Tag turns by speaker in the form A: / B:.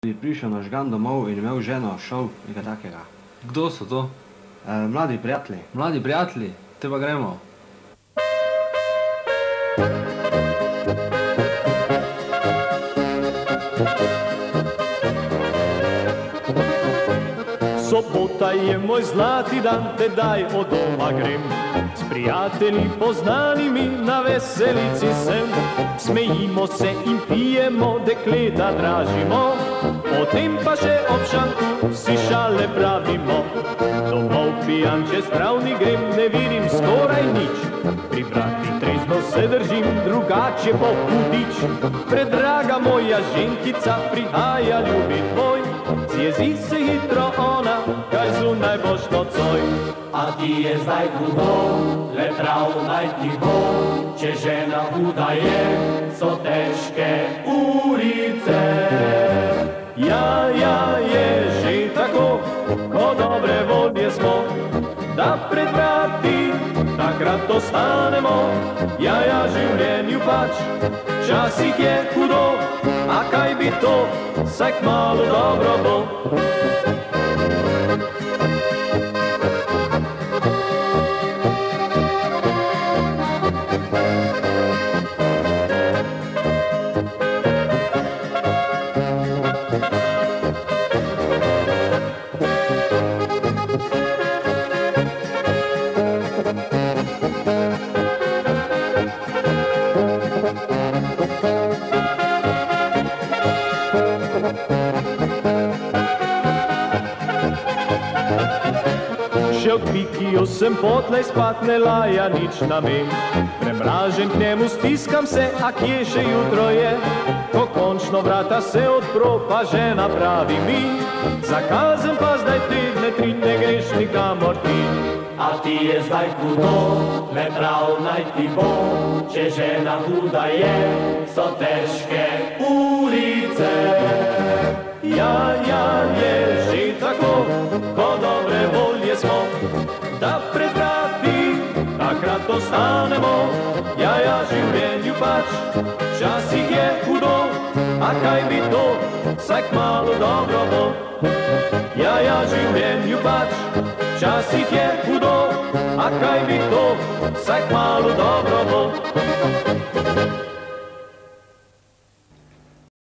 A: Bi prišel nažgan domov in imel ženo, šov, nekaj takega.
B: Kdo so to?
A: Mladi prijatelji.
B: Mladi prijatelji? Te pa gremo.
C: Sobota je moj zlati dan, tedaj od doma grem. S prijatelji poznanimi na veselici sem. Smejimo se in pijemo, dekleta dražimo. Potem pa še ob šanku si šale pravimo. Domov pijan čez travnik grem, ne vidim skoraj nič. Pri brati trezno se držim, drugače bo hudič. Predraga moja ženkica, prihaja ljubi tvoj. Zjezi se hitro ona, kaj zunaj boš nocoj.
D: A ti je zdaj hudo, le prav naj ti bo. Če žena huda je, so težke urice.
C: Ja, je že tako, ko dobre volje smo, da pred vrati takrat ostanemo. Ja, življenju pač, včasih je hudo, a kaj bi to, saj kmalu dobro bo. Šel k Vikiju sem potlej spat, ne laja nič namen. Premražen k njemu stiskam se, a kje še jutro je. Ko končno vrata se odpro, pa žena pravi mi: zakazen pa zdaj tedne tri, ne greš nikamor ti.
D: A ti je zdaj hudo, le prav naj ti bo. Če žena huda je, so težke urice.
C: Ja, je že tako, ko dobre volje smo, da pred vrati takrat ostanemo. Ja, življenju pač, včasih je hudo, a kaj bi to, saj kmalu dobro bo. Ja, življenju pač, včasih je hudo, a kaj bi to, saj kmalu dobro bo.